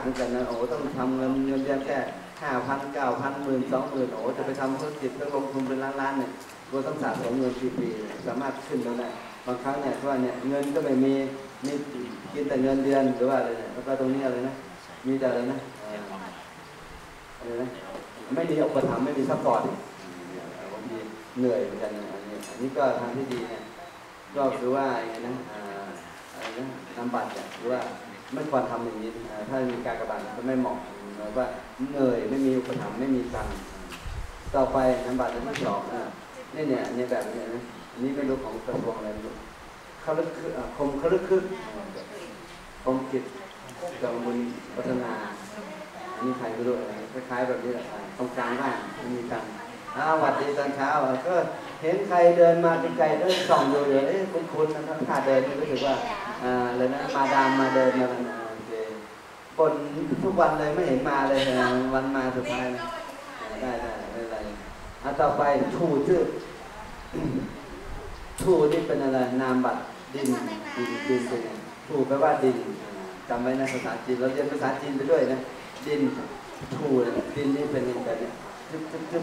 มือนกันนะโอ้ต้องทำเงินเดือนแค่5,000 9,000 10,000 20,000โอ้จะไปทำธุรกิจต้องลงทุนเป็นล้านๆเนี่ยก็ต้องสะสมเงินปีๆสามารถขึ้นมาได้บางครั้งเนี่ยว่าเนี่ยเงินก็ไม่มีกินแต่เงินเดือนหรือว่าอะไรเนี่ยแล้วก็ตรงนี้อะไรนะมีแต่อะไรนะอะไรนะไม่มีอุปถัมภ์ไม่มีซัพพอร์ตบางทีเหนื่อยเหมือนกันอันนี้ก็ทางที่ดีเนี่ยก็คือว่าอย่างนี้นะอะไรนะนำบัตรเนี่ยหรือว่าไม่ควรทำอย่างนี้ถ้ามีการกระบาดก็ไม่เหมาะหรือว่าเหนื่อยไม่มีอุปถัมภ์ไม่มีตังค์ต่อไปนำบัตรที่สองนี่เนี่ยอันนี้แบบนี้นะอันนี้ไม่รู้ของกระทรวงอะไรไม่รู้เขาลึกคมเขาลึกคึกคมกิจกำบุญพัฒนาอันนี้ใครไม่รู้อะไรคล้ายๆแบบนี้แหละตรงกลางบ้านไม่มีตังค์สวัสดีตอนเช้าก็เห็นใครเดินมาไกลๆเดินส่องอยู่เลยคุ้นๆนะถ้าเดินรู้สึกว่าเลยนะมาดามมาเดินมาบนทุกวันเลยไม่เห็นมาเลยวันมาสุดท้ายนะได้ไม่เป็นไรต่อไปถูชื่อถูนี่เป็นอะไรนามบัตรดินเป็นถูแปลว่าดินจำไว้นะภาษาจีนเราเรียนภาษาจีนไปด้วยนะดินถูดินนี่เป็นแบบนี้ทึบถู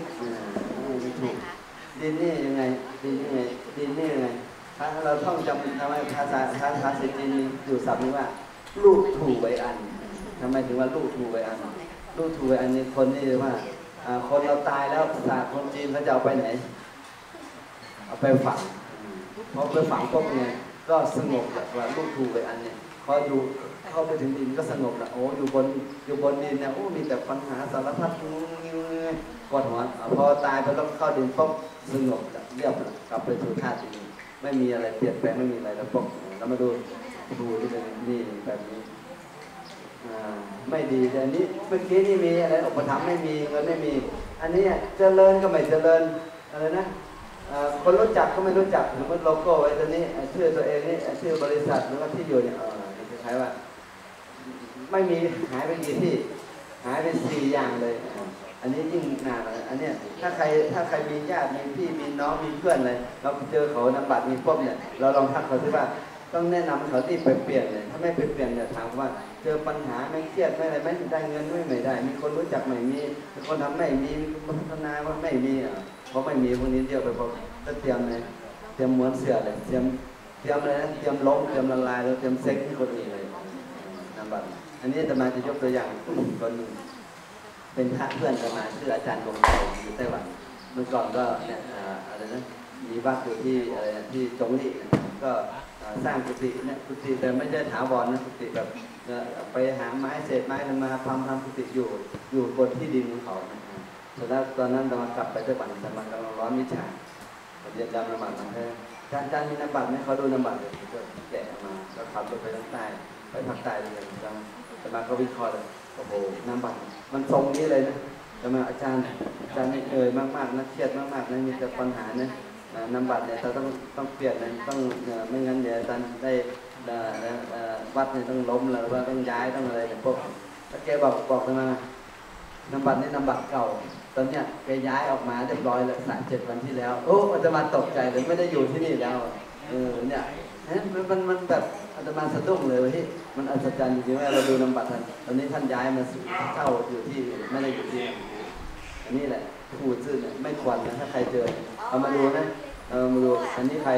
ดินนี่ยังไงดินนี่ยังไงถ้าเราท่องจำทำไมภาษาจีนอยู่ศัพท์นี้ว่าลูกถูไว้อันทำไมถึงว่าลูกถูไว้อันลูกถูไว้อันนี้คนนี่ว่าคนเราตายแล้วภาษาคนจีนเขาจะเอาไปไหนเอาไปฝังพอไปฝังปุ๊บไงก็สงบแบบว่าลูกถูไว้อันเนี่ยพออยู่เข้าไปถึงดินก็สงบละโอ้อยู่บนดินเนี่ยโอ้มีแต่ปัญหาสารพัดปวดหัวพอตายไปต้องเข้าดินปุ๊บสงบเรียบกลับไปสู่ธาตุดินไม่มีอะไรเปลี่ยนแปลงไม่มีอะไรแล้วปุ๊บเรามาดูที่เป็นนี่แบบนี้ไม่ดีแต่อันนี้เมื่อกี้นี่มีอะไรอุปถัมภ์ไม่มีเงินไม่มีอันนี้เจริญก็ไม่เจริญอะไรนะคนรู้จักก็ไม่รู้จักสมมติโลโก้ไว้ตัวนี้ชื่อตัวเองนี่ชื่อบริษัทหรือว่าที่อยู่เนี่ยคล้ายๆว่าไม่มีหายไปกี่ที่หายไป4 อย่างเลยอันนี้ยิ่งหนักเลยอันนี้ถ้าใครมีญาติมีพี่มีน้องมีเพื่อนเลยเราเจอเขานำบัตรมีพวกเนี่ยเราลองทักเขาที่ว่าต้องแนะนำเขาที่ไปเปลี่ยนเลยถ้าไม่ไปเปลี่ยนเนี่ยถามว่าเจอปัญหาไม่เครียดไม่อะไรไม่ได้เงินไม่ได้มีคนรู้จักไม่มีคนทำไม่มีพัฒนาว่าไม่มีเพราะไม่มีพวกนี้เดียวไปพอจะเตรียมเลยเตรียมม้วนเสือเลยเตรียมอะไรนะเตรียมล้มเตรียมละลายแล้วเตรียมเซ็กที่คนอื่นเลยนำบัตรอันนี้จะมาจะยกตัวอย่างคนหนึ่งเป็นพระเพื่อนกันมาชื่ออาจารย์วงชัยอยู่ไต้หวันเมื่อก่อนก็เนี่ยอะไรนะมีวัดอยู่ที่อะไรที่จงหลี่ก็สร้างกุฏิเนี่ยกุฏิแต่ไม่ใช่ถาวรนะกุฏิแบบไปหาไม้เศษไม้มาทำกุฏิอยู่บนที่ดินของเขาแต่แล้วตอนนั้นเรากลับไปไต้หวันแต่มันกำลังร้อนวิชาเรียนจำนำบัตรมาให้อาจารย์มีนำบัตรไหมเขาดูนำบัตรเลยก็แกะมาแล้วขับรถไปทางใต้ไปภาคใต้เลยแต่มาก็วิเคราะห์เลยโอ้โหนำบัตรมันทรงนี้เลยนะแต่มาอาจารย์นี่มากๆนะเครียดมากๆนะมีแต่ปัญหานะนำบัตรเนี่ยเราต้องเปลี่ยนนะต้องไม่งั้นเดี๋ยวอาจารย์ได้วัดเนี่ยต้องล้มเลยว่าต้องย้ายต้องอะไรเนี่ยพวกถ้าแกบอกมานำบัตรนี่นำบัตรเก่าตอนเนี้ยแกย้ายออกมาเรียบร้อยแล้ว7 วันที่แล้วโอ้อาจจะมาตกใจเลยไม่ได้อยู่ที่นี่แล้วเนี่ยมันแบบอาจจะมาสะดุ้งเลยว่าที่มันอัศจรรย์จริงๆว่าเราดูนำบัตรท่านตอนนี้ท่านย้ายมาเช่าอยู่ที่ไม่ได้อยู่ที่อันนี้แหละพูดซื่อเนี่ยไม่ควรนะถ้าใครเจอเอามาดูนะมาดูอันนี้ใคร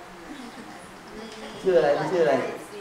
ชื่ออะไรชื่ออะไร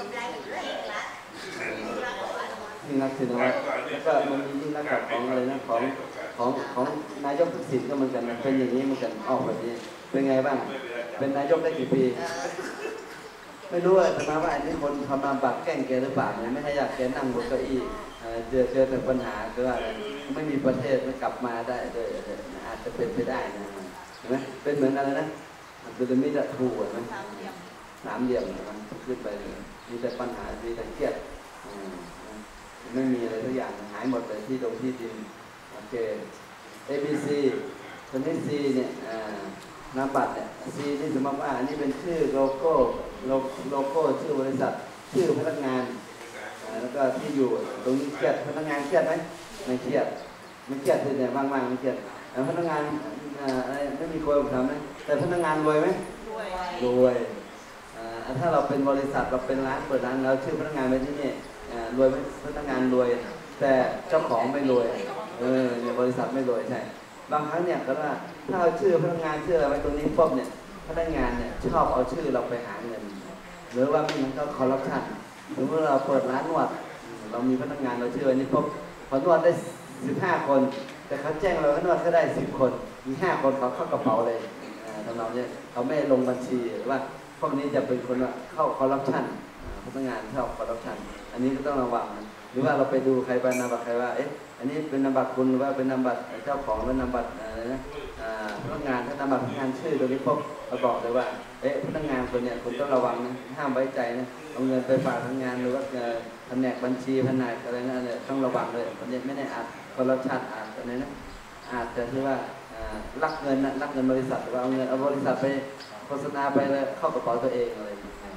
ยิ่งนักศิลป์แล้วก็มันมียิ่งนักของอะไรนะของนายกทักษิณก็เหมือนกันเป็นอย่างนี้เหมือนกันออกแบบนี้เป็นไงบ้างเป็นนายกได้กี่ปีไม่รู้แต่มาว่าอันนี้คนทำมาบัตรแกล้งแกหรือเปล่าไม่ให้อยากแกนั่งบนเก้าอี้เจอแต่ปัญหาคือว่าไม่มีประเทศไม่กลับมาได้เลยอาจจะเป็นไปได้นะเห็นไหมเป็นเหมือนอะไรนะเป็นมิตรถูกไหม3 เหลี่ยมมันขึ้นไปมีแต่ปัญหามีแต่เครียดไม่มีอะไรทุกอย่างหายหมดเลยที่ตรงที่ดินโอเค ABC คนที่ C เนี่ยนามบัตรเนี่ย C ที่สมมติว่าอันนี้เป็นชื่อโลโก้ชื่อบริษัทชื่อพนักงานแล้วก็ที่อยู่ตรงนี้เครียดพนักงานเครียดไหมไม่เครียดคือเนี่ยว่างๆไม่เครียดพนักงานอะไรไม่มีคนทำไหมแต่พนักงานรวยไหมรวยถ้าเราเป็นบริษัทเราเป็นร้านเปิดร้านแล้วชื่อพนักงานไปที่นี่รวยไหมพนักงานรวยแต่เจ้าของไม่รวยเนี่ยบริษัทไม่รวยใช่บางครั้งเนี่ยก็ว่าถ้าเอาชื่อพนักงานชื่ออะไรไว้ตรงนี้ปุ๊บเนี่ยพนักงานเนี่ยชอบเอาชื่อเราไปหาเงินหรือว่ามันก็คอร์รัปชันหรือว่าเราเปิดร้านนวดเรามีพนักงานเราชื่อไว้นี่ปุ๊บพอนวดได้15 คนแต่เขาแจ้งเราว่านวดเขาได้10 คนมี5 คนเขาเข้ากระเป๋าเลยทำนองนี้เขาไม่ลงบัญชีหรือว่าพวกนี้จะเป็นคนเข้าคอร์รัปชันพนักงานชอบคอร์รัปชันอันนี้ก็ต้องระวังหรือว่าเราไปดูใครเป็นนามบัตรใครว่าอันนี้เป็นนามบัตรคุณหรือว่าเป็นนามบัตรเจ้าของหรือนามบัตรอะไรนะพนักงานถ้านามบัตรพนักงานชื่อตรงนี้พบเราบอกเลยว่าพนักงานคนเนี้ยคุณต้องระวังนะห้ามไว้ใจนะเอาเงินไปฝากพนักงานหรือว่าแผนกบัญชีแผนกอะไรนั่นเลยต้องระวังเลยคนนี้ไม่ได้อาจคอร์รัปชันอาจอะไรนะอาจจะที่ว่าลักเงินลักเงินบริษัทหรือว่าเอาเงินเอาบริษัทไปโฆษณาไปเลยเข้ากระเป๋าตัวเองอะไร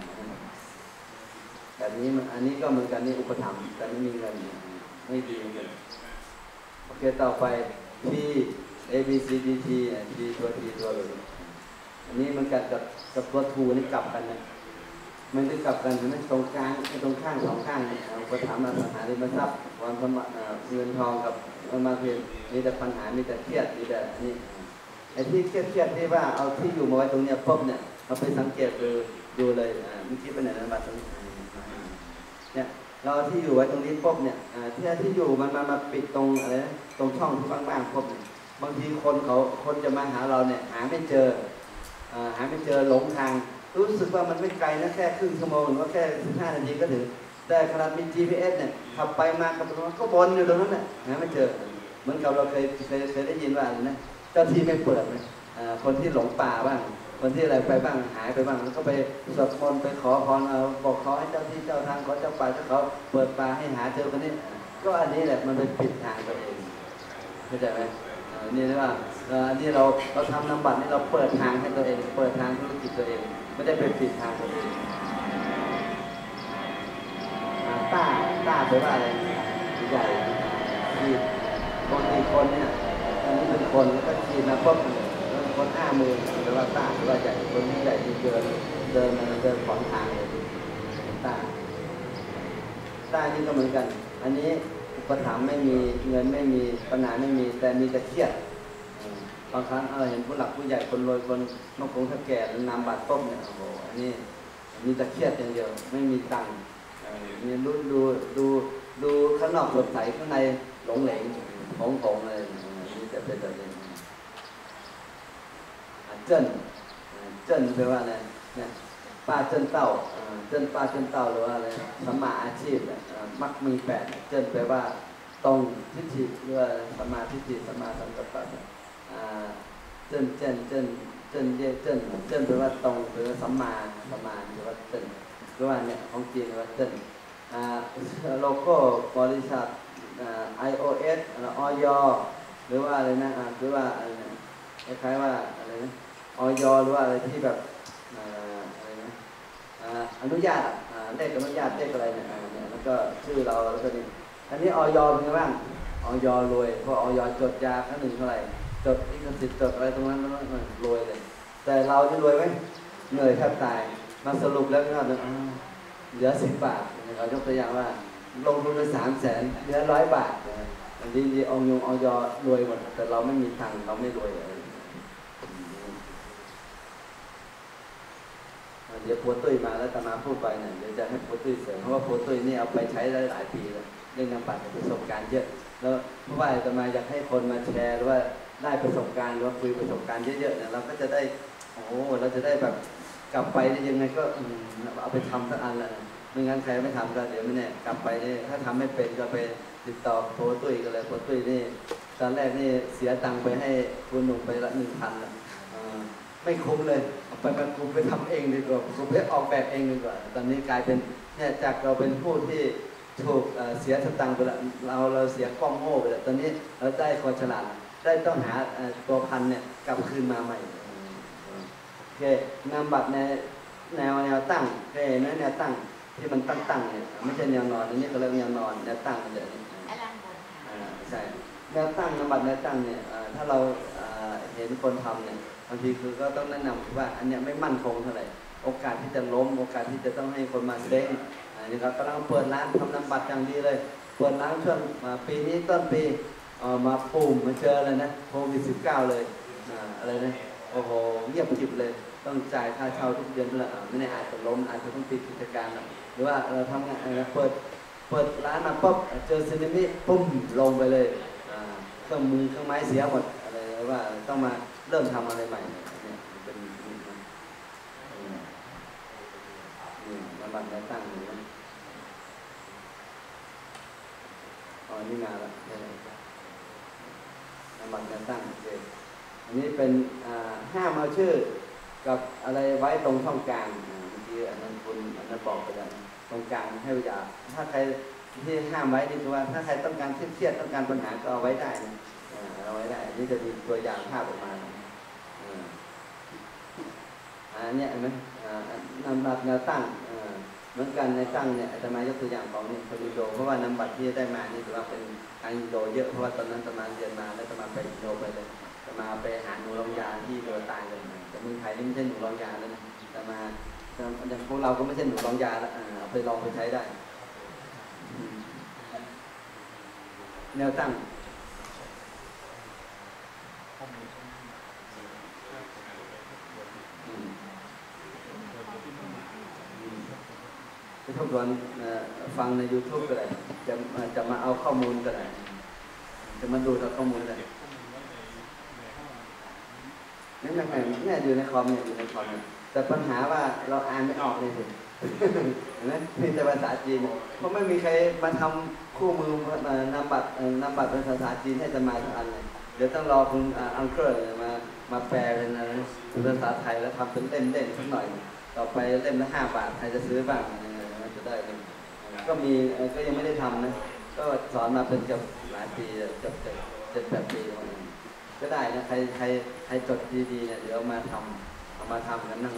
แบบนี้อันนี้ก็เหมือนกันนี่อุปถัมภ์แต่ไม่มีเงินไม่ดีเหมือนกันโอเคต่อไป P A B C D T T ตัว T ตัวเลยอันนี้มันกับตัวทูนี่กลับกันนะมันจะกลับกันใช่ไหมตรงกลางตรงข้าง2 ข้างอุปถัมภ์อสังหาริมทรัพย์ความสมเงินทองกับมาเพียงมีแต่ปัญหามีแต่เครียดมีแต่อันนี้ไอ้ที่เครียดที่ว่าเอาที่อยู่มาไว้ตรงเนี้ยปุ๊บเนี่ยเราไปสังเกตดูเลยเมื่อกี้เป็นไหนนะบัตรเนี่ยเราที่อยู่ไว้ตรงนี้ปุ๊บเนี่ยที่อยู่มันมาปิดตรงอะไรนะตรงช่องที่ว่างๆปุ๊บบางทีคนจะมาหาเราเนี่ยหาไม่เจอหลงทางรู้สึกว่ามันไม่ไกลนะแค่ครึ่งชั่วโมงหรือว่าแค่15 นาทีก็ถึงแต่ขนาดมี GPS เนี่ยขับไปมากับก็บนอยู่ตรงนั้นน่ะหาไม่เจอเหมือนกับเราเคยได้ยินว่าอะไรนะเจ้าที่ไม่เปิดนะคนที่หลงป่าบ้างคนที่อะไรไปบ้างหายไปบ้างแล้วก็ไปสวดมนต์ไปขอพรบอกขอให้เจ้าที่เจ้าทางขอเจ้าป่าถ้าเขาเปิดป่าให้หาเจอคนนี้ก็อันนี้แหละมันเป็นปิดทางตัวเองเข้าใจไหมนี่เรียกว่าอันนี้เราทำนามบัตรนี่เราเปิดทางให้ตัวเองเปิดทางธุรกิจตัวเองไม่ได้ไปปิดทางตัวเองต้าแปลว่าอะไรใหญ่ที่บางทีคนเนี่ยอันนี้เป็นคนแล้วก็ขีดมาปุ๊บคน5 มือแปลว่าต้าแปลว่าใหญ่คนที่ใหญ่ที่เดินขอนทางเลยต้านี่ก็เหมือนกันอันนี้อุปถัมภ์ไม่มีเงินไม่มีปัญหาไม่มีแต่มีแต่เครียดบางครั้งเห็นผู้หลักผู้ใหญ่คนรวยคนนกคงถ้าแก่นามบัตรต้มเนี่ยโอ้โหอันนี้มีแต่เครียดอย่างเดียวไม่มีตังค์มีดูข้างนอกสดใสข้างในหลงเหลงผงเลยนี่จะเป็นแบบนี้เจิ้นแปลว่าอะไรเนี่ยป้าเจิ้นเต้าป้าเจิ้นเต้าหรือว่าอะไรสัมมาอาชีพมักมี8เจิ้นแปลว่าตรงทิฏฐิหรือว่าสัมมาทิฏฐิสัมมาสังกัปปะเจิ้นแปลว่าตรงหรือสัมมาหรือว่าเจิ้นหรือว่าเนี่ยของจีนหรือว่าเจิ้นโลโก้บริษัทiOS อย.หรือว่าอะไรนะหรือว่าอะไรนะคล้ายๆว่าอะไรนะอย.หรือว่าอะไรที่แบบอะไรนะอนุญาตเลขอนุญาตเลขอะไรเนี่ยแล้วก็ชื่อเราแล้วก็นี่อันนี้อย.เป็นไงบ้างอย.รวยเพราะอย.จดยาครั้งหนึ่งเท่าไหร่จดลิขสิทธิ์จดอะไรตรงนั้นรวยเลยแต่เราจะรวยไหมเหนื่อยแทบตายมาสรุปแล้วก็เหลือ10 บาทเรายกตัวอย่างว่าลงทุนไป300,000เหลือ100 บาทอันนี้อย.รวยหมดแต่เราไม่มีตังค์เราไม่รวยเลยเดี๋ยวโพตุ้ยมาแล้วจะมาพูดไปเนี่ยเดี๋ยวจะให้โพตุ้ยเสริมเพราะว่าโพตุ้ยนี่เอาไปใช้ได้หลายปีแล้วเรื่องนามบัตรประสบการณ์เยอะแล้วเพราะว่าจะมาอยากให้คนมาแชร์หรือว่าได้ประสบการณ์หรือว่าคุยประสบการณ์เยอะๆเนี่ยเราก็จะได้เราจะได้แบบกลับไปได้ยังไงก็เอาไปทำสักอันละไม่งั้นใครไม่ทำก็เดี๋ยวไม่แน่กลับไปนี่ถ้าทำไม่เป็นก็ไปติดต่อโพตุ้ยกันเลยโพตุ้ยนี่ตอนแรกนี่เสียตังค์ไปให้คุณหนุ่มไปละ 1,000 ละไม่คุ้มเลยเอาไปคุ้มไปทำเองดีกว่าคุ้มไปออกแบบเองดีกว่าตอนนี้กลายเป็นเนี่ยจากเราเป็นผู้ที่ถูกเสียสตังค์ไปละเราเสียกล้องโง่ไปแล้วตอนนี้เราได้คนฉลาดได้ต้องหาตัวพันเนี่ยกลับคืนมาใหม่โอเคนามบัตรในแนวตั้งแนวตั้งที่มันตั้งเนี่ยไม่ใช่แนวนอนอันนี้ก็เรียกแนวนอนแนวตั้งมันจะใช่แนวตั้งนามบัตรแนวตั้งเนี่ยถ้าเราเห็นคนทำเนี่ยบางทีคือก็ต้องแนะนำว่าอันเนี้ยไม่มั่นคงเท่าไหร่โอกาสที่จะล้มโอกาสที่จะต้องให้คนมาเซ้งนะครับกำลังเปิดร้านทำนามบัตรอย่างดีเลยเปิดร้านช่วงปีนี้ต้นปีมาปุ่มมาเจออะไรนะโควิด19เลยอะไรนะโอ้โหเงียบกริบเลยต้องจ่ายค่าเช่าทุกเดือนเลยไม่แน่อาจจะล้มอาจจะต้องปิดกิจการหรือว่าเราทำงานเปิดร้านมาปุ๊บเจอสึนามิปุ้มลงไปเลยเครื่องมือเครื่องไม้เสียหมดอะไรว่าต้องมาเริ่มทำอะไรใหม่เนี่ยเป็นระบาดแนวตั้งอยู่นะนี่งานละระบาดแนวตั้งโอเคอันนี้เป็นห้ามเอาชื่อกับอะไรไว้ตรงช่องกลางเมื่อกี้อันนั้นคุณอันนั้นบอกไปแล้วตรงกลางให้อย่าถ้าใครที่ห้ามไว้นี่คือว่าถ้าใครต้องการเครียดต้องการปัญหาก็เอาไว้ได้นะเอาไว้ได้อันนี้จะมีตัวอย่างภาพออกมาอันนี้เห็นไหมนำบัตรแนวตั้งเหมือนกันในตั้งเนี่ยอาจจะมายกตัวอย่างของนี่คนอินโดเพราะว่านำบัตรที่ได้มานี่ถือว่าเป็นทางอินโดเยอะเพราะว่าตอนนั้นตมาเรียนมาแล้วตมาไปอินโดไปเลยตมาไปหาหนูรองยาที่อินโดตายเลยแต่เมืองไทยนี่ไม่ใช่หนูรองยาแล้วนะแต่มาอย่างพวกเราก็ไม่ใช่หนูรองยาแล้วเอาไปลองไปใช้ได้แนวตั้งไปทบทวนฟังใน YouTube ก็ได้จะมาเอาข้อมูลก็ได้จะมาดูข้อมูลได้นั่นยังไงเนี่ยอยู่ในคอมเนี่ยอยู่ในคอมเนี่ยแต่ปัญหาว่าเราอ่านไม่ออกเลยสิเห็นไหมมีแต่ภาษาจีนเพราะไม่มีใครมาทำคู่มือนำบัตรเป็นภาษาจีนให้จะมาทุกอันเลยเดี๋ยวต้องรอคุณอังเคิลมาแปลเป็นภาษาไทยแล้วทำเป็นเล่มๆสักหน่อยต่อไปเล่มละ5 บาทใครจะซื้อบ้างจะได้ก็มีก็ยังไม่ได้ทำนะก็สอนมาเป็นกับหลายปี7-8 ปีก็ได้นะใครจดดีๆเนี่ยเดี๋ยวมาทำกันนั่ง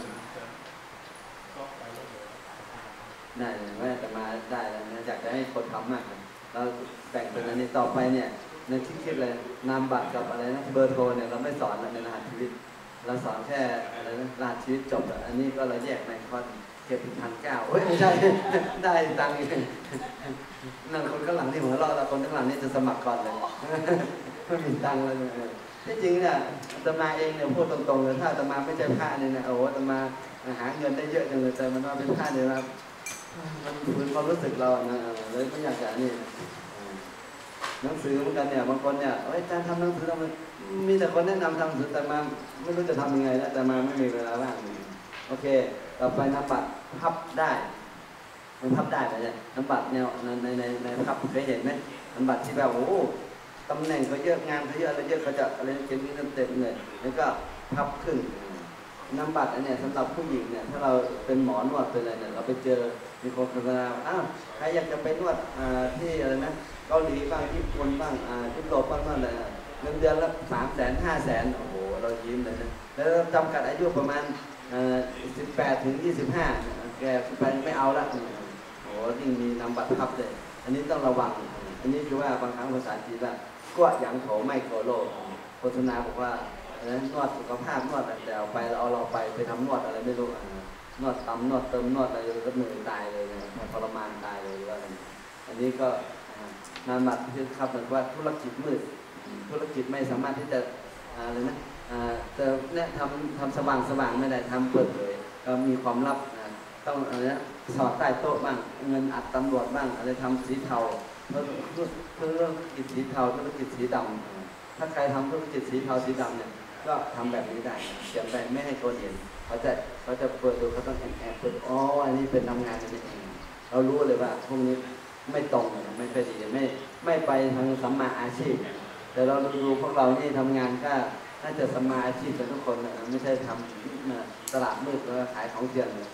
ได้เลยว่าจะมาได้แล้วนะอยากจะให้คนทำมากเลยเราแบ่งเป็นอันนี้ต่อไปเนี่ยในคิดเลยนามบัตรกับอะไรนะเบอร์โทรเนี่ยเราไม่สอนในรหัสชีวิตเราสอนแค่อะไรนะรหัสชีวิตจบอันนี้ก็เราแยกในข้อเก็บ1,900เฮ้ยไม่ใช่ได้ตังค์นั่นคนข้างหลังที่หัวเราะแต่คนข้างหลังนี่จะสมัครก่อนเลยไม่มีตังค์เลยที่จริงเนี่ยอาตมาเองเนี่ยพูดตรงๆเลยถ้าอาตมาไม่ใช่พระเนี่ยนะโอ้อาตมาหาเงินได้เยอะจังเลยแต่มันว่าเป็นพระเนี่ยนะมันฝืนความรู้สึกเรานะเลยไม่อยากจะนี่หนังสือเหมือนกันเนี่ยบางคนเนี่ยอาจารย์ทำหนังสือทำไมมีแต่คนแนะนำทำหนังสือแต่มาไม่รู้จะทำยังไงแล้วแต่มาไม่มีเวลาว่างโอเคต่อไปนำบัตรพับได้มันพับได้ไหมเนี่ยนำบัตรแนวในพับเคยเห็นไหมนำบัตรที่แบบโอ้ตำแหน่งก็เยอะงานก็เยอะอะไรเยอะเขาจะอะไรเก็บเงินเต็มเลยแล้วก็พับขึ้นนำบัตรอันนี้สำหรับผู้หญิงเนี่ยถ้าเราเป็นหมอนวดเป็นอะไรเนี่ยเราไปเจอมีคนโฆษณาอ้าวใครอยากจะไปนวดที่อะไรนะเกาหลีบ้างญี่ปุ่นบ้างยุโรปบ้างนั่นเลยเงินเดือนละ300,000 500,000โอ้โหเรายิ้มเลยนะแล้วจำกัดอายุประมาณ18 ถึง 25แกไปไม่เอาละโอ้ยิ่งมีนำบัตรพับเลยอันนี้ต้องระวังอันนี้คือว่าบางครั้งภาษาจีนว่ากัวหยางโถไม่โกโลโฆษณาบอกว่านวดสุขภาพนวดแต่เอาไปเราไปทำนวดอะไรไม่รู้นวดตำนวดเติมนวดอะไรก็เหนื่อยตายเลยนะทรมานตายเลยว่าอันนี้ก็นามบัตรที่ครับเหมือนว่าธุรกิจมืดธุรกิจไม่สามารถที่จะอะไรนะจะเนี่ยทำสว่างไม่ได้ทำเปิดเผยก็มีความลับต้องอะไรนะสอดใต้โต๊ะบ้างเงินอัดตำรวจบ้างอะไรทำสีเทาธุรกิจสีเทาธุรกิจสีดำถ้าใครทำธุรกิจสีเทาสีดำเนี่ยก็ทำแบบนี้ได้เขียนไปไม่ให้คนเห็นเขาจะเปิดดูเขาต้องแอบเปิดอ๋ออันนี้เป็นทำงานนี่เองเรารู้เลยว่าพวกนี้ไม่ตรงไม่ค่อยดีไม่ไปทางสัมมาอาชีพแต่เราดูพวกเรานี่ทำงานก็น่าจะสัมมาอาชีพกันทุกคนนะไม่ใช่ทำตลาดมืดแล้วขายของเถื่อนเลย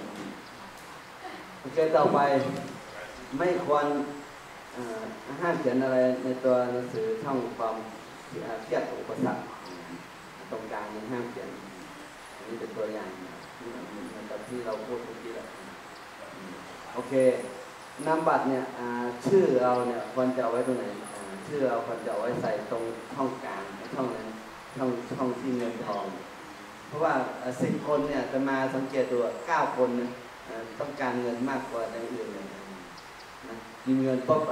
โอเคต่อไปไม่ควรห้ามเขียนอะไรในตัวหนังสือช่องความเครียดอุปสรรคตรงกลางห้ามเขียนอันนี้เป็นตัวอย่างจากที่เราพูดเมื่อกี้แหละโอเคนามบัตรเนี่ยชื่อเราเนี่ยควรจะเอาไว้ตรงไหนชื่อเราควรจะเอาไว้ใส่ตรงช่องกลางช่องนั้นช่องที่เงินทองเพราะว่า10 คนเนี่ยจะมาสังเกตตัว9 คนต้องการเงินมากกว่าในอื่นเลยมีเงินปุ๊บ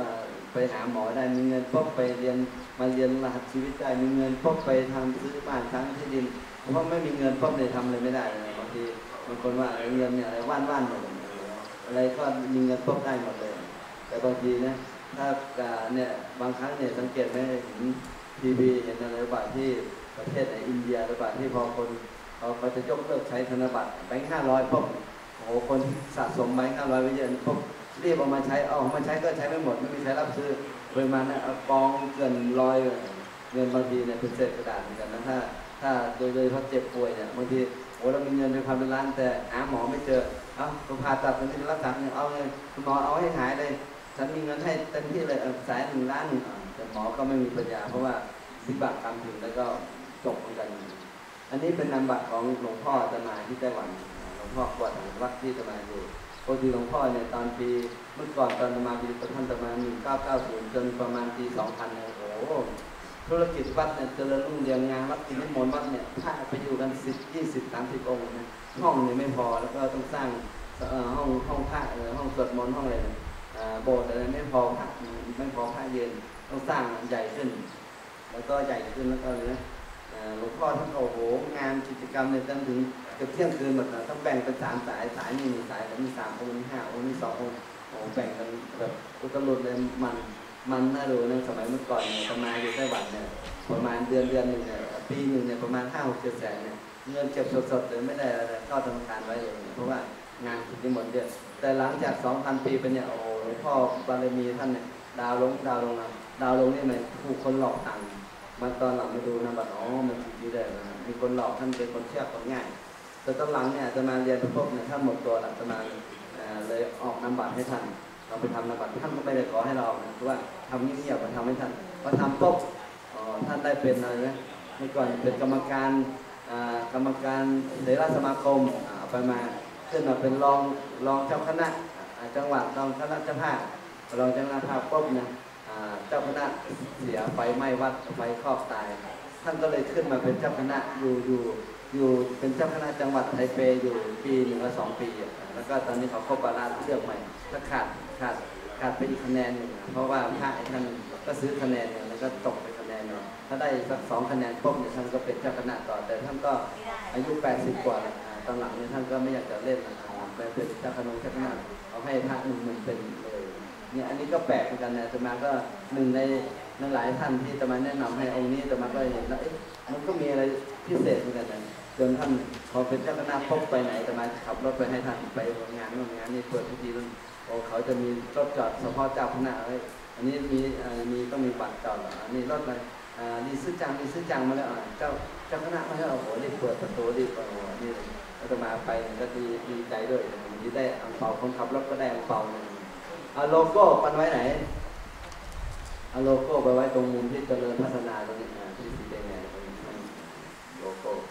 ไปหาหมอได้มีเงินปุ๊บไปเรียนมาเรียนรหัสชีวิตได้มีเงินปุ๊บไปทำซื้อบ้านทั้งที่ดินเพราะไม่มีเงินปุ๊บเลยทำอะไรไม่ได้เลยบางทีบางคนว่าเงินเนี่ยอะไรว่านหมดอะไรก็มีเงินปุ๊บได้หมดเลยแต่บางทีนะถ้าเนี่ยบางครั้งเนี่ยสังเกตไหมเห็นทีวีเห็นอะไรบ้างที่ประเทศในอินเดียหรือเปล่าที่พอคนเขาจะยกเลิกใช้ธนบัตรแบงค์500ปุ๊บโอ้โหคนสะสมแบงค์500ไว้เยอะปุ๊บรีบเอามาใช้มาใช้ก็ใช้ไม่หมดไม่มีใครรับซื้อปริมาณนะกองเกินลอยเงินบางทีเนี่ยเป็นเศษกระดาษเหมือนกันนะถ้าโดยเพราะเจ็บป่วยเนี่ยบางทีโอ้เรามีเงินเป็นพันเป็นล้านแต่หาหมอไม่เจอต้องผ่าตัดเป็นที่รักษาเนี่ยเอาเงินคุณหมอเอาให้หายเลยฉันมีเงินให้เต็มที่เลย100,000 ล้านแต่หมอก็ไม่มีปัญญาเพราะว่าวิบากกรรมถึงแล้วก็จบเหมือนกันอันนี้เป็นนามบัตรของหลวงพ่ออาตมาที่ไต้หวันหลวงพ่อกวดวัดที่อาตมาอยู่ปกติหลวงพ่อเนี่ยตอนปีเมื่อก่อนตอนอาตมาปีท่านอาตมา1990จนประมาณปี2000เนี่ยโอ้โหธุรกิจวัดเนี่ยเจริญรุ่งเรืองงานวัดกินนิมนต์วัดเนี่ยพระไปอยู่กัน10 20 30องค์นะห้องเนี่ยไม่พอแล้วก็ต้องสร้างห้องพระห้องสวดมนต์ห้องอะไรโบสถ์อะไรไม่พอพระไม่พอพระเย็นต้องสร้างใหญ่ขึ้นแล้วก็ใหญ่ขึ้นแล้วก็เลยนะหลวงพ่อท่านโอ้โหงานกิจกรรมเนี่ยจนถึงเกือบเที่ยงคืนหมดนะต้องแบ่งเป็น3 สายนี่มีสายแล้วมี3 องค์มี5 องค์มี2 องค์โอ้แบ่งกันแบบอุตลุดเลยมันน่าดูนะสมัยเมื่อก่อนเนี่ยประมาณอยู่ไต้หวันเนี่ยประมาณเดือนหนึ่งเนี่ยปีหนึ่งเนี่ยประมาณ5-6-7 แสนเนี่ยเงินเก็บสดๆเลยไม่ได้อะไรเข้าธนาคารไว้เลยเพราะว่างานกิจนิมนต์เยอะแต่หลังจาก 2,000 ปีเป็นเนี่ยโอ้หลวงพ่อบารมีท่านเนี่ยดาวลงนี่หมายผู้คนหลอกตังค์มาตอนหลังมาดูนะบัดมันจริงๆได้นะมีคนหลอกท่านเป็นคนเชื่อคนง่ายแต่ตอนหลังเนี่ยจะมาเรียนพวกเนี่ยท่านหมดตัวแล้วจะมาเลยออกนามบัตรให้ท่านเราไปทำนามบัตรท่านก็ไม่ได้ขอให้เรานะคือว่าทำเงียบๆมาทำให้ท่านพอทำปุ๊บท่านได้เป็นอะไรนะเมื่อก่อนเป็นกรรมการเถรสมาคมไปมาขึ้นมาเป็นรองเจ้าคณะจังหวัดรองคณะเจ้าภาพรองเจ้าคณะภาพปุ๊บนะเจ้าคณะเสียไฟไหม้วัดไฟครอบตายท่านก็เลยขึ้นมาเป็นเจ้าคณะอยู่เป็นเจ้าคณะจังหวัดไทเปอยู่ปี1 และ 2 ปีแล้วก็ตอนนี้เขาครบวาระเลือกใหม่ก็ขาดไปอีกคะแนนหนึ่งเพราะว่าพระท่านก็ซื้อคะแนนแล้วก็ตกไปคะแนนถ้าได้สัก2 คะแนนปุ๊บเนี่ยท่านก็เป็นเจ้าคณะต่อแต่ท่านก็อายุ80 กว่าตอนหลังเนี่ยท่านก็ไม่อยากจะเล่นไปเป็นเจ้าคณะเอาให้พระหนึ่งเป็นเลยเนี่ยอันนี้ก็แปลกเหมือนกันนะอาตมาก็หนึ่งในหลายท่านที่อาตมาแนะนำให้องค์นี้อาตมาก็เห็นแล้วมันก็มีอะไรพิเศษเหมือนกันนะจนท่านพอเป็นเจ้าคณะพบไปไหนอาตมาขับรถไปให้ท่านไปงานนี่เปิดพิธีนั้นเขาจะมีรถจอดเฉพาะเจ้าคณะเลยอันนี้มีต้องมีบัตรจอดอันนี้รถอะไรดีซื้อจังมาแล้วเจ้าคณะมาแล้วโอ้โหรีบเปิดประตูรีบนี่อาตมาไปก็ดีใจด้วยที่ได้อังเปาคนขับรถก็ได้อังเปาโลโก้ปันไว้ไหนโลโก้ไปไว้ตรงมุมที่เจริญพัฒนาตรงนี้ที่สีแดงโลโก้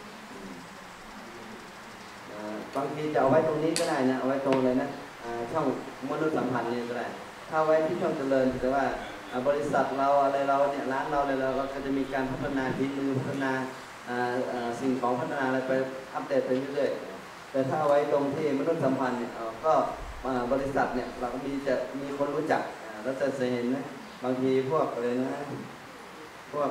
บางทีจะเอาไว้ตรงนี้ก็ได้นะเอาไว้ตรงเลยนะช่องมนุษยสัมพันธ์นี่ก็ได้ถ้าไว้ที่ช่องเจริญแต่ว่าบริษัทเราอะไรเราเนี่ยร้านเราอะไรเราก็จะมีการพัฒนาฝีมือพัฒนาสิ่งของพัฒนาอะไรไปอัปเดตไปเรื่อยๆแต่ถ้าเอาไว้ตรงที่มนุษยสัมพันธ์เนี่ยก็บริษัทเนี่ยเราก็มีคนรู้จักแล้วจะเห็นนะบางทีพวกอะไรนะพวก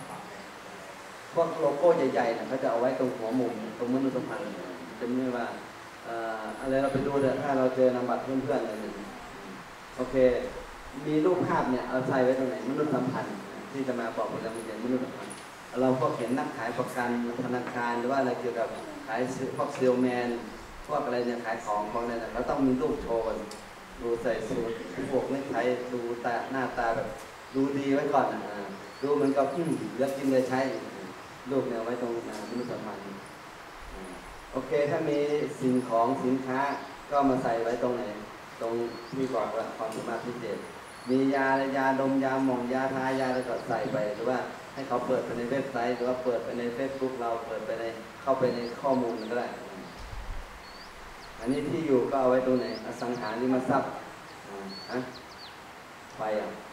โลโก้ใหญ่ๆเนี่ยเขาจะเอาไว้ตรงหัวมุมตรงมนุษยสัมพันธ์จะไม่ว่าอะไรเราไปดูเลยถ้าเราเจอนามบัตรเพื่อนๆอะไรอย่างนี้โอเคมีรูปภาพเนี่ยเอาใส่ไว้ตรงไหนมนุษยสัมพันธ์ที่จะมาบอกเราเรียนมนุษยสัมพันธ์เราพวกเห็นนักขายประกันธนาคารหรือว่าอะไรเกี่ยวกับขายพวกเซลแมนพวกอะไรเนี่ยขายของอะไรเนี่ยเราต้องมีรูปโชว์ดูใส่สูทพวกเล่นไทยดูหน้าตาแบบดูดีไว้ก่อนดูเหมือนกับเลือกกินเลยใช้รูปเนี่ยไว้ตรงมนุษยสัมพันธ์โอเคถ้ามีสิ่งของสินค้าก็มาใส่ไว้ตรงไหนตรงที่บอกว่าความสามารถพิเศษมียาดมยาหม่องยาทายาอะไรก็ใส่ไปหรือว่าให้เขาเปิดไปในเว็บไซต์หรือว่าเปิดไปใน Facebook เราเปิดไปในเข้าไปในข้อมูลก็ได้อันนี้ที่อยู่ก็เอาไว้ตรงไหนอสังหาริมทรัพย์ไป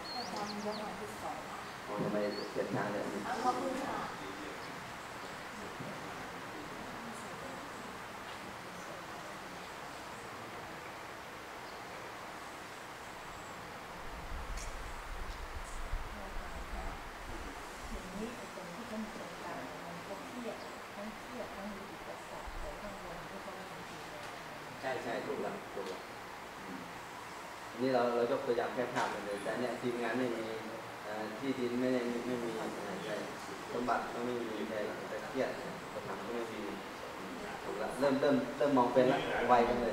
ทำไมเสียช้าเลยนี่เรายกตัวอย่างแค่ภาพเลยแต่เนี่ยทีมงานไม่มีที่ดินไม่มีสมบัติก็ไม่มีแต่เครียดประถมก็ไม่มีถูกละเริ่มมองเป็นละไวกันเลย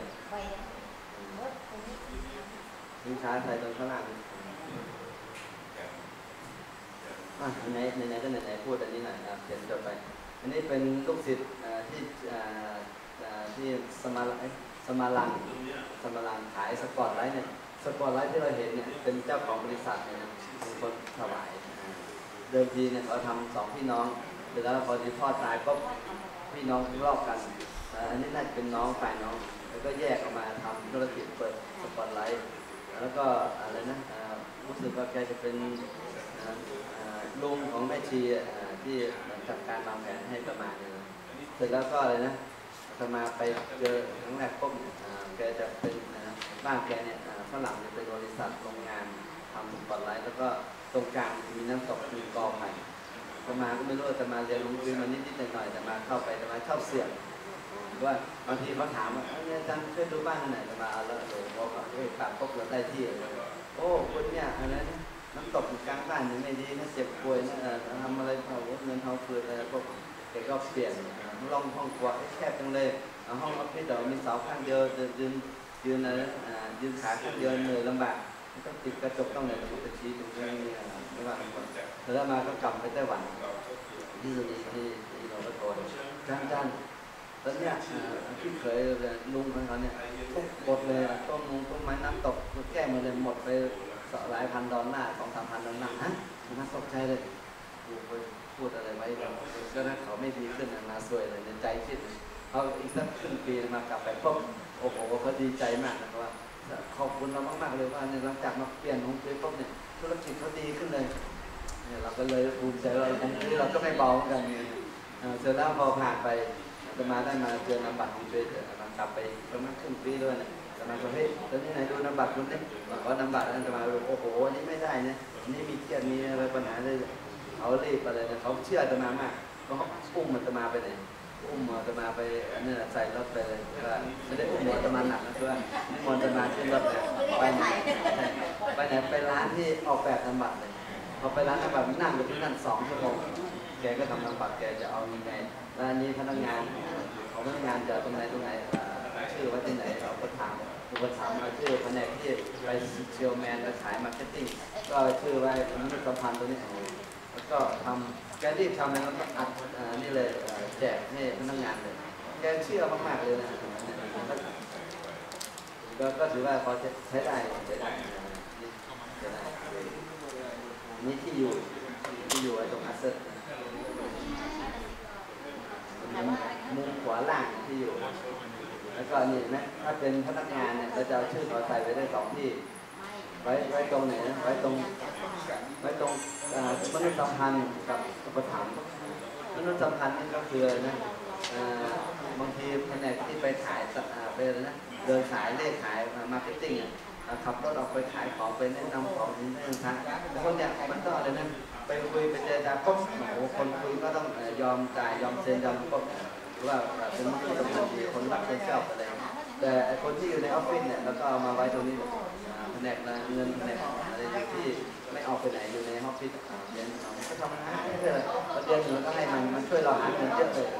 สินค้าไทยตรงข้างล่างไหนก็ไหนพูดอันนี้หน่อยครับเขียนจบไปอันนี้เป็นลูกศิษย์ที่สมาลังขายสปอร์ตไลท์เนี่ยสปอร์ตไลท์ที่เราเห็นเนี่ยเป็นเจ้าของบริษัทเนี่ยเป็นคนถวายเดิมทีเนี่ยเขาทำ2พี่น้องแล้วพอที่พ่อตายก็พี่น้องรอบกันอันนี้น่าจะเป็นน้องฝ่ายน้องแล้วก็แยกออกมาทำธุรกิจเปิดสปอร์ตไลท์แล้วก็อะไรนะรู้สึกว่าแกจะเป็นลุงของแม่ชีที่จัดการวางแผนให้ประมาณนี้เสร็จแล้วก็อะไรนะจะมาไปเจอครั้งแรกปุ๊บแกจะเป็นบ้านแกเนี่ยฝรั่งจะเป็นบริษัทโรงงานทำสปอร์ตไลท์แล้วก็ตรงกลางมีน้ำตกมีกอไผ่จะมาก็ไม่รู้จะมาเรียนรู้มานิดหน่อยจะมาเข้าไปจะมาเข้าเสี่ยงว่าบางทีเขาถามว่าอาจารย์ช่วยดูบ้านไหนจะมาเอาแล้วโอ้โหบอกว่าปากปุ๊บเราได้ที่โอ้คนเนี่ยอะไรน้ำตกอยู่กลางบ้านนี่ไม่ดีนะเจ็บป่วยนะทำอะไรเผาเงินเผาฟืนอะไรพวกแกก็เปลี่ยนล่องห้องครัวแคบจังเลยห้องออฟฟิศเรามีเสาข้างเดียวยืนขาข้างเดียวเหนื่อยลำบากต้องติดกระจกต้องไหนต้องไปชี้ตรงนี้ไม่ว่าทั้งหมดแล้วมาก็กลับไปไต้หวันที่สุนีที่โนรโกนจ้างตอนเนี้ยพี่เคยลุงของเขาเนี่ยทุกบทเลยต้นไม้น้ำตกแก้มาเลยหมดไปหลายพัน$2-3,000ฮะน่าตกใจเลยพูดอะไรไว้ก็นั้นเขาไม่ดีขึ้นน่าสวยเลยในใจคิดเขาอีกสักครึ่งปีมากลับไปปุ๊บโอ้โหเขาดีใจมากนะครับว่าขอบคุณเรามากๆเลยว่าเนี่ยหลังจากมาเปลี่ยนของตัวปุ๊บเนี่ยธุรกิจเขาดีขึ้นเลยเนี่ยเราก็เลยภูมิใจว่าที่เราก็ไม่เบาเหมือนกันเสร็จแล้วพอผ่านไปจะมาได้มาเจอนามบัตรของตัวเองกลับไปประมาณครึ่งปีด้วยเนี่ยจะมาประเภทตอนนี้ไหนดูนามบัตรคุณเนี่ยบอกว่านามบัตรนั้นจะมาโอ้โหนี่ไม่ได้เนี่ยนี่มีเครียดมีอะไรปัญหาเลยเขารีบอะไรนะเขาเชื่อจะมามากก็อุ้มมันจะมาไปไหนอุ้มมันจะมาไปเนี่ยใส่รถไปเลยไม่ได้อุ้มมันจะมาหนักนะเพื่อนมันจะมาขึ้นรถไปไหนไปร้านที่ออกแบบนามบัตรเลยพอไปร้านนามบัตรนั่งอยู่ที่นั่น2 ชั่วโมงแกก็ทำนามบัตรแกจะเอายังไงร้านนี้พนักงานของพนักงานจะตรงไหนชื่อว่าที่ไหนเราก็ถามอุปถัมภ์มาชื่อแผนกที่ไปเซลแมนไปขายมาร์เก็ตติ้งก็ชื่อไว้มนุษย์สัมพันธ์ตัวนี้แล้วก็ทำแกรีบทำเลยแล้วก็อัดนี่เลยแจกให้พนักงานเลยแกเชื่อมากๆเลยนะก็ถือว่าพอใช้ได้นี่ที่อยู่ไอ้ตรงอัสเซทมุมขวาล่างที่อยู่แล้วก็นี่นะถ้าเป็นพนักงานเนี่ยเราจะเอาชื่อเขาใส่ไปได้2 ที่ไว้ตรงไหนนะไว้ตรงมนุษยสัมพันธ์กับอุปถัมภ์มนุษยสัมพันธ์นี่ก็คือนะบางทีแผนกที่ไปขายไปเลยนะเดินขายเลขขายมาร์เก็ตติ้งขับรถออกไปขายของไปแนะนำของนี่นั่นทางแต่คนเนี่ยมันต้องอะไรนะไปคุยไปเจรจาปุ๊บโอ้โหคนคุยก็ต้องยอมจ่ายยอมเซ็นยอมปุ๊บหรือว่าเป็นมนุษยสัมพันธ์ดีคนรักคนชอบอะไรแต่คนที่อยู่ในออฟฟิศเนี่ยแล้วก็เอามาไว้ตรงนี้แผนกเงินแผนกอะไรที่ไม่ออกไปไหนอยู่ในออฟฟิศเรียนก็ทำงานไม่เลยเราเรียนอยู่ก็ให้มันช่วยเราหาเงินเยอะเลย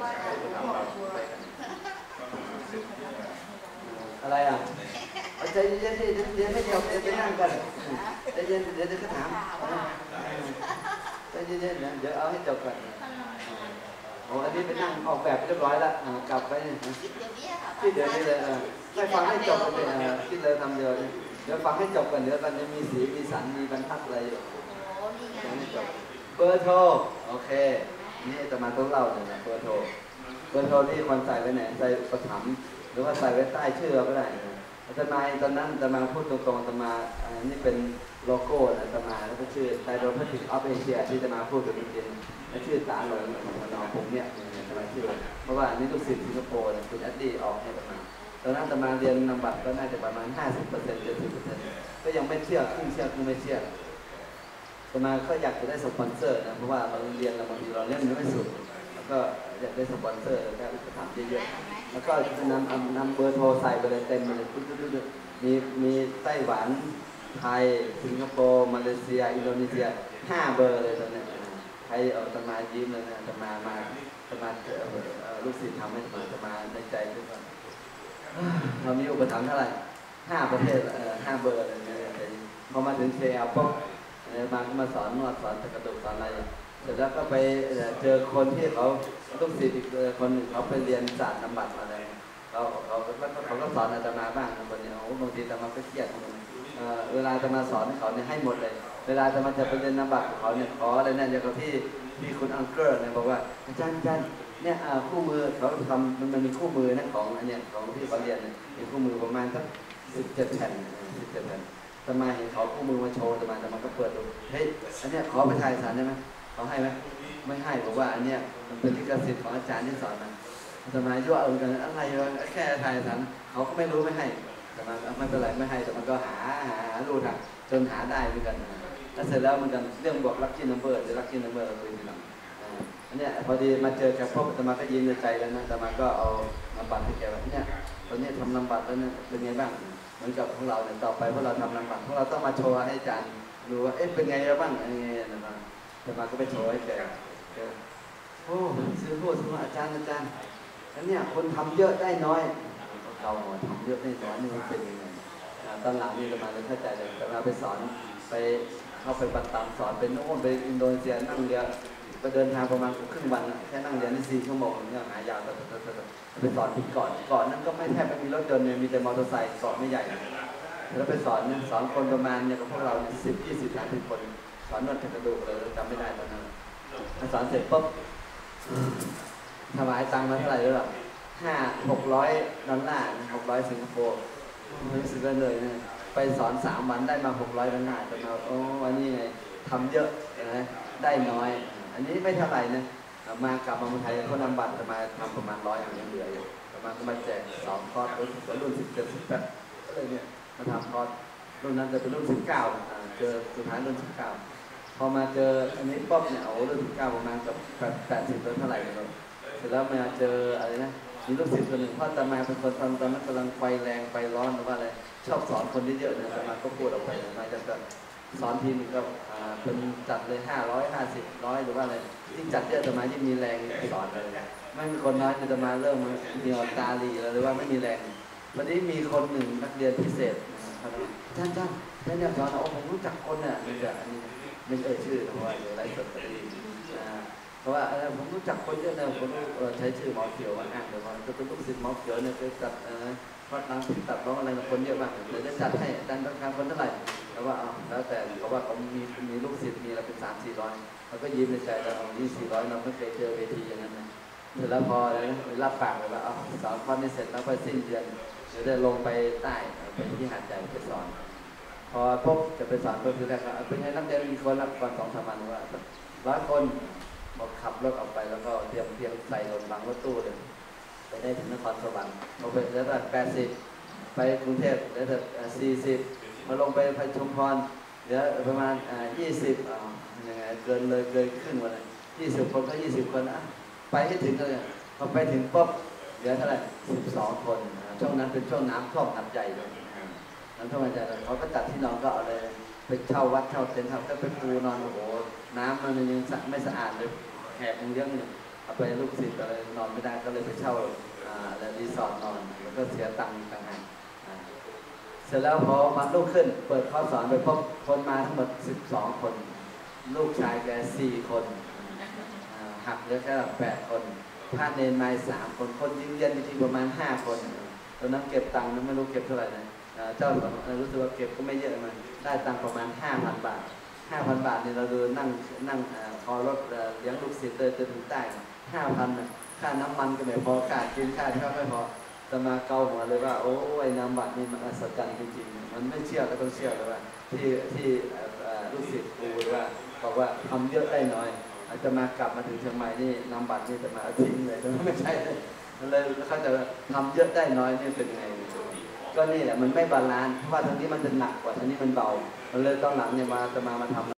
อะไรอ่ะใจเย็นๆเดี๋ยวให้จบเดี๋ยวไปนั่งกันใจเย็นเดี๋ยวก็ถามใจเย็นๆนะเดี๋ยวเอาให้จบก่อนโอ้อันนี้ไปนั่งออกแบบเรียบร้อยแล้วกลับไปที่เดี๋ยวนี้เลยไม่ฟังให้จบเลยที่เลยทำเดียวเดี๋ยวฟังให้จบก่อนเดี๋ยวตอนนี้มีสีมีสันมีบรรทัดอะไรอยู่เบอร์โทรโอเคนี่จะมาต้องเล่าเลยนะเบอร์โทรนี่ควรใส่ไว้ไหนใส่ประถมหรือว่าใส่ไว้ใต้ชื่อก็ได้อาตมาตอนนั้นอาตมาพูดตรงๆอาตมานี่เป็นโลโก้อาตมาแล้วก็ชื่อไทโดพาติกออฟเอเชียที่อาตมาพูดถึงจริงๆและชื่อตาหลงของนอผมเนี่ยอาตมาชื่อเพราะว่านี่ลูกศิษย์สิงคโปร์คุณแอดดี้ออกให้อาตมาตอนนั้นอาตมาเรียนนำบัตรก็น่าจะประมาณ 50% 70%ก็ยังไม่เชื่อครึ่งเชื่อครึ่งไม่เชื่ออาตมาก็อยากจะได้สปอนเซอร์นะเพราะว่าเราเรียนเราบางทีเราเล่นไม่สุดก็อยากได้สปอนเซอร์แล้วก็ถามเยอะๆแล้วก็นำเบอร์โทรใส่ไปเลยเต็มเลยมีมีไต้หวันไทยสิงคโปร์มาเลเซียอินโดนีเซีย5 เบอร์เลยตอนนี้ใครเอาตมายิ้มเลยนะตมาลูกศิษย์ทำให้ตมาในใจทุกคนเรามีอุปถัมภ์เท่าไหร่5 ประเทศ5 เบอร์เลยพอมาถึงเชียร์ปุ๊บมาสอนนวดสอนกระดูกสอนอะไรเสร็จแล้วก็ไปเจอคนที่เขาลูกศิษย์อีกคนหนึ่งเขาไปเรียนศาสตร์นำบัตรอะไรเขาก็สอนอาตมาบ้างคนนี้บางทีอาตมาก็เครียดเวลาอาตมาสอนเขาเนี่ยให้หมดเลยเวลาอาตมาจะไปเรียนนำบัตรเขาเนี่ยขออะไรเนี่ยอย่างที่คุณอังเกอร์เนี่ยบอกว่าอาจารย์เนี่ยคู่มือเขาทำมันมีคู่มือนะของอันเนี้ยของที่เขาเรียนเนี่ยมีคู่มือประมาณสัก17 แผ่นอาตมาเห็นเขาคู่มือมาโชว์อาตมาก็เปิดดูเฮ้ยอันเนี้ยขอไปถ่ายสารได้ไหมเขาให้ไหมไม่ให้บอกว่าอันเนี้ยมันเป็นลิขสิทธิ์ของอาจารย์ที่สอนมาอาตมายั่วกันอะไรวะแค่ถ่ายสารเขาก็ไม่รู้ไม่ให้แต่มาไม่เป็นไรไม่ให้แต่มันก็หาดูทางจนหาได้เหมือนกันแล้วเสร็จแล้วมันกันเรื่องบอกลัคกี้นัมเบอร์หรือลัคกี้นัมเบอร์เราคุยทีหลังอันเนี้ยพอดีมาเจอแกพบแต่มาก็ยิ้มในใจแล้วนะแต่มาก็เอานำบัตรให้แกว่าเนี่ยตอนนี้ทำนำบัตรแล้วเนี่ยเป็นไงบ้างเหมือนกับของเราเนี่ยต่อไปพวกเราทำนำบัตรพวกเราต้องมาโชว์ให้อาจารย์ดูว่าเอ๊ะเป็นไงบ้างอะไรเงี้ยนะแต่มาก็ไปโชว์ให้แกโอ้ซื้อพูดถึงอาจารย์แล้วเนี่ยคนทำเยอะได้น้อยเราทำเยอะได้น้อยนี่มันเป็นยังไงตอนหลังนี่เรามาเลยเข้าใจเลยแต่เราไปสอนไปเข้าไปบัตรตามสอนเป็นโน่นไปอินโดนีเซียนั่งเรือไปเดินทางประมาณครึ่งวันแค่นั่งเรือนี่4 ชั่วโมงเนี่ยหายาวแต่ไปสอนที่เกาะนั้นก็ไม่แทบไม่มีรถยนต์เนี่ยมีแต่มอเตอร์ไซค์เกาะไม่ใหญ่แล้วไปสอนเนี่ยสอนคนประมาณเนี่ยกับพวกเรา10 20 30 คนสอนนวดกระดูกเลยจำไม่ได้ตอนนั้นสอนเสร็จปุ๊บถวายตังค์มาเท่าไหร่ด้วยหรอ$600 600 สิงคโปร์ไม่ซื้อเลยนะไปสอน3 วันได้มา$600แต่มาโอ้วันนี้ไงทำเยอะนะได้น้อยอันนี้ไม่เท่าไหร่นะมากลับมาเมืองไทยเขานำบัตรมาทำประมาณ100อย่างเหลืออยู่ประมาณก็มาแจก2 คอร์สรุ่น17 18อะไรเนี่ยมาทำคอร์สรุ่นนั้นจะเป็นรุ่น19เจอสุดท้ายรุ่น19พอมาเจออันนี้ป๊อบเนี่ยโอ้รุ่น19ประมาณกับ80เท่าไหร่กันเสร็จแล้วมาเจออะไรนะมีลูกศิษย์คนหนึ่งพ่อตามาเป็นคนตอนนั้นกำลังไฟแรงไฟร้อนหรือว่าอะไรชอบสอนคนเยอะๆเนี่ยตามาก็พูดออกไปมาจะสอนทีนึงก็เป็นจัดเลย500 50 100หรือว่าอะไรยิ่งจัดเยอะตามายิ่งมีแรงสอนเลยไม่มีคนน้อยตามาเริ่มเหนียวตาลีแล้วหรือว่าไม่มีแรงวันนี้มีคนหนึ่งนักเรียนพิเศษท่านเนี่ยสอนโอ้ผมรู้จักคนเนี่ยนี่จะไม่ชื่อเพราะว่าไลฟ์สดดีเพราะว่าผมรู้จักคนเยอะนะผมใช้ชื่อหมอเขียวอ้างแต่ว่าจะเป็นลูกศิษย์หมอเขียวเนี่ยจะจัดพอดน้ำตัดร้องอะไรกับคนเยอะมากเดี๋ยวจะจัดให้อาจารย์ต้องการคนเท่าไหร่แล้วว่าแล้วแต่เพราะว่าเขามีลูกศิษย์มีอะไรเป็น300-400เขาก็ยิ้มในใจแล้ว400เราไม่เคยเจอเวทีอย่างนั้นนะเสร็จแล้วพอรับปากเลยว่าสอนคอร์สนี้เสร็จแล้วไปสิ้นเดือนเดี๋ยวจะลงไปใต้ไปที่หาดใหญ่ไปสอนพอพบจะไปสอนก็คือแรกเป็นไงนักเรียนมีคนรับก่อน2-3 วันว่า100 คนบอกขับรถออกไปแล้วก็เตรียมใส่รถบังรถตู้เลยไปได้ถึงนครสวรรค์พอไปแล้วก็80ไปกรุงเทพแล้วก็40พอลงไปชุมพรเหลือประมาณ20ยังไงเกินครึ่งวันเลย20 คนก็20 คนไปให้ถึงเลยพอไปถึงปุ๊บเหลือเท่าไหร่12 คนช่วงนั้นเป็นช่วงน้ำท่วมหนักใหญ่เลยน้ำท่วมหนักใหญ่เขาก็จัดที่นอนก็เอาเลยไปเช่าวัดเช่าเต็นท์ครับก็ไปปูนอนโอ้โหน้ำมันยังไม่สะอาดเลยแหกมันเยอะเนี่ยเอาไปลูกศิษย์อะไรนอนไม่ได้ก็เลยไปเช่าแล้วรีสอร์ทนอนแล้วก็เสียตังค์ต่างหากเสร็จแล้วพอมาลูกขึ้นเปิดข้อสอนไปพบคนมาทั้งหมด12 คนลูกชายแก4 คนหักเหลือแค่8 คนพระเนรมา3 คนคนยืนยันจริงประมาณ5 คนตอนนั้นเก็บตังค์ไม่รู้เก็บเท่าไหร่นะเจ้ารู้สึกว่าเก็บก็ไม่เยอะมันได้ตังค์ประมาณ5,000 บาท5,000 บาทนี่เราดูนั่งพอรถเลี้ยงลูกศิษย์จะถึงใต้5,000นะค่าน้ำมันก็ไม่พอค่ากินค่าเที่ยวไม่พอจะมาเกาหัวเลยว่าโอ้ยนามบัตรนี่มันอัศจรรย์จริงๆมันไม่เชื่อก็ต้องเชื่อเลยว่าที่ลูกศิษย์ครูว่าบอกว่าทำเยอะได้น้อยจะมากลับมาถึงเชียงใหม่นี่นามบัตรนี่จะมาทิ้งเลยแต่ไม่ใช่เลยเขาจะทำเยอะได้น้อยนี่เป็นไงก็นี่แหละมันไม่บาลานซ์เพราะว่าทางนี้มันจะหนักกว่าทางนี้มันเบามันเลยตอนหลังเนี่ยจะมาทำ